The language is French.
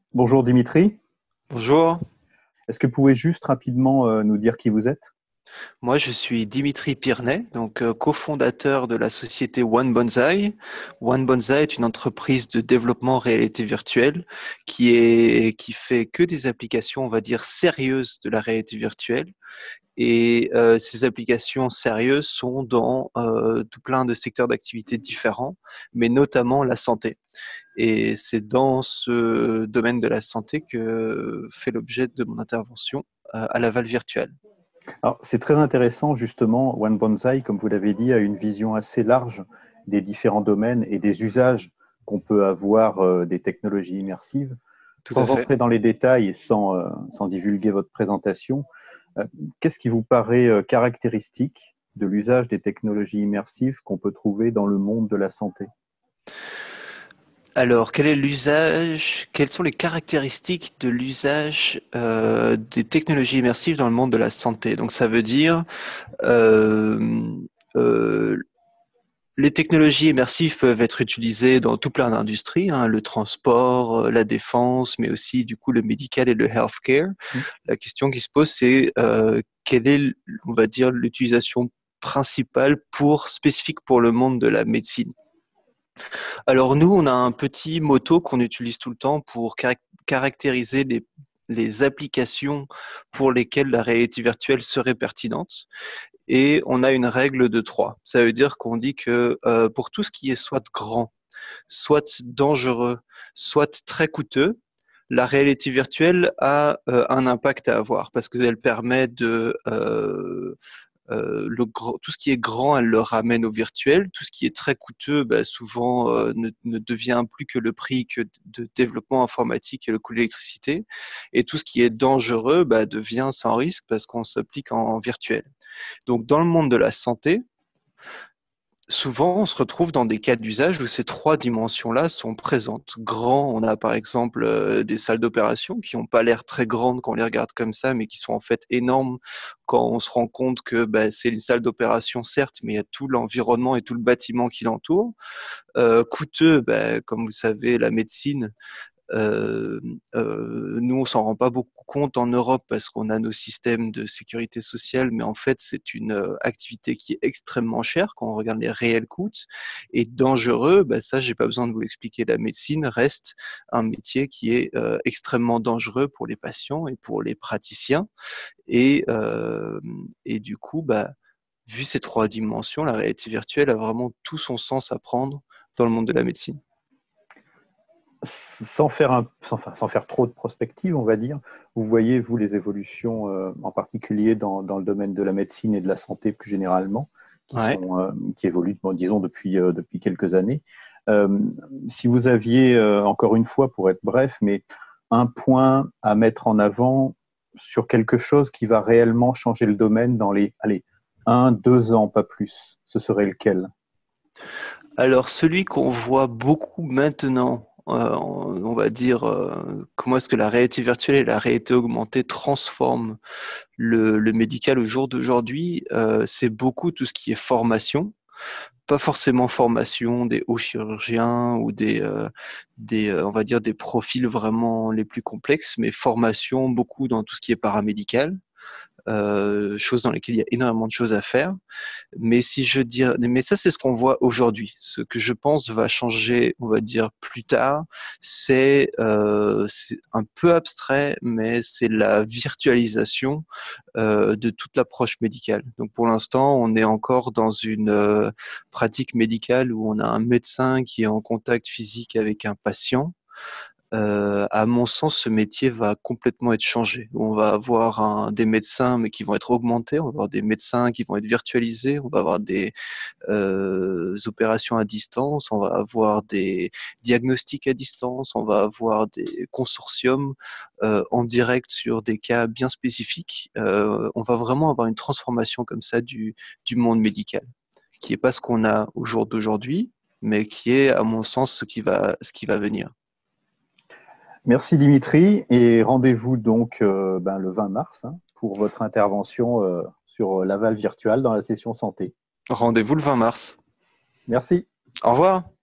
Bonjour Dimitri, Bonjour, est-ce que vous pouvez juste rapidement nous dire qui vous êtes? moi je suis Dimitri Pirnet, cofondateur de la société One Bonsai. One Bonsai est une entreprise de développement réalité virtuelle qui fait que des applications, on va dire, sérieuses de la réalité virtuelle. Et ces applications sérieuses sont dans tout plein de secteurs d'activité différents, mais notamment la santé. Et c'est dans ce domaine de la santé que fait l'objet de mon intervention à Laval Virtual. Alors, c'est très intéressant justement, One Bonsai, comme vous l'avez dit, a une vision assez large des différents domaines et des usages qu'on peut avoir des technologies immersives. Tout à Sans fait. entrer dans les détails et sans divulguer votre présentation, euh, qu'est-ce qui vous paraît caractéristique de l'usage des technologies immersives qu'on peut trouver dans le monde de la santé? Alors, quel est l'usage, quelles sont les caractéristiques de l'usage des technologies immersives dans le monde de la santé? Donc, ça veut dire euh, euh, les technologies immersives peuvent être utilisées dans tout plein d'industries, hein, le transport, la défense, mais aussi du coup le médical et le healthcare. La question qui se pose, c'est quelle est, on va dire, l'utilisation principale spécifique pour le monde de la médecine. Alors nous, on a un petit motto qu'on utilise tout le temps pour caractériser les applications pour lesquelles la réalité virtuelle serait pertinente. Et on a une règle de 3. Ça veut dire qu'on dit que pour tout ce qui est soit grand, soit dangereux, soit très coûteux, la réalité virtuelle a un impact à avoir parce qu'elle permet de tout ce qui est grand, elle le ramène au virtuel. Tout ce qui est très coûteux, bah, souvent ne devient plus que le prix que de développement informatique et le coût de l'électricité. Et tout ce qui est dangereux bah, devient sans risque parce qu'on s'applique en virtuel. Donc dans le monde de la santé, souvent, on se retrouve dans des cas d'usage où ces trois dimensions-là sont présentes. Grand, on a par exemple des salles d'opération qui n'ont pas l'air très grandes quand on les regarde comme ça, mais qui sont en fait énormes quand on se rend compte que bah, c'est une salle d'opération, certes, mais il y a tout l'environnement et tout le bâtiment qui l'entoure. Coûteux, bah, comme vous savez, la médecine, euh, nous, on s'en rend pas beaucoup compte en Europe parce qu'on a nos systèmes de sécurité sociale, mais en fait, c'est une activité qui est extrêmement chère quand on regarde les réels coûts et dangereux. Bah, ça, j'ai pas besoin de vous l'expliquer. La médecine reste un métier qui est extrêmement dangereux pour les patients et pour les praticiens. Et, euh, et du coup, bah, vu ces trois dimensions, la réalité virtuelle a vraiment tout son sens à prendre dans le monde de la médecine. Sans faire trop de prospective, on va dire, vous voyez, vous, les évolutions, en particulier dans le domaine de la médecine et de la santé plus généralement, Ouais. qui évoluent, bon, disons, depuis quelques années. Euh, Si vous aviez, encore une fois, pour être bref, mais un point à mettre en avant sur quelque chose qui va réellement changer le domaine dans les, allez, 1, 2 ans, pas plus, ce serait lequel? Alors, celui qu'on voit beaucoup maintenant, on va dire, comment est-ce que la réalité virtuelle et la réalité augmentée transforment le médical au jour d'aujourd'hui, c'est beaucoup tout ce qui est formation. Pas forcément formation des hauts chirurgiens ou on va dire, des profils vraiment les plus complexes, mais formation beaucoup dans tout ce qui est paramédical. Choses dans lesquelles il y a énormément de choses à faire. Mais ça, c'est ce qu'on voit aujourd'hui. Ce que je pense va changer, on va dire plus tard, c'est un peu abstrait, mais c'est la virtualisation de toute l'approche médicale. Donc pour l'instant, on est encore dans une pratique médicale où on a un médecin qui est en contact physique avec un patient. À mon sens, ce métier va complètement être changé. On va avoir des médecins, mais qui vont être augmentés. On va avoir des médecins qui vont être virtualisés. On va avoir des opérations à distance. On va avoir des diagnostics à distance. On va avoir des consortiums en direct sur des cas bien spécifiques. On va vraiment avoir une transformation comme ça du monde médical, qui est pas ce qu'on a au jour d'aujourd'hui, mais qui est, à mon sens, ce qui va venir. Merci Dimitri et rendez-vous donc le 20 mars hein, pour votre intervention sur Laval Virtual dans la session santé. Rendez-vous le 20 mars. Merci. Au revoir.